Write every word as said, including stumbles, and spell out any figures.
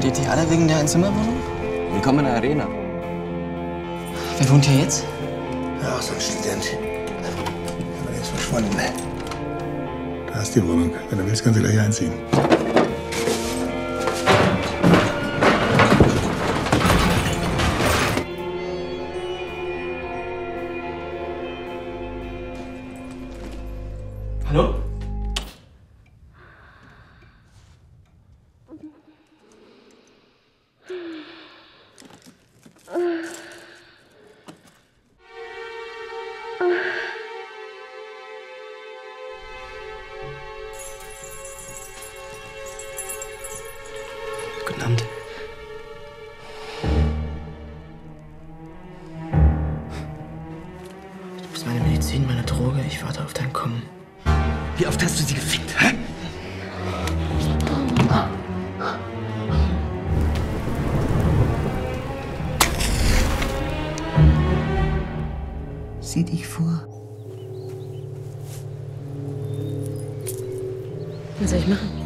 Steht ihr alle wegen der Einzimmerwohnung? Willkommen in der Arena. Wer wohnt hier jetzt? Ja, auch so ein Student. Aber der ist verschwunden. Da ist die Wohnung. Wenn du willst, kannst du gleich einziehen. Hallo? Guten Abend. Du bist meine Medizin, meine Droge. Ich warte auf dein Kommen. Wie oft hast du sie gefickt, hä? Sieh dich vor. Was soll ich machen?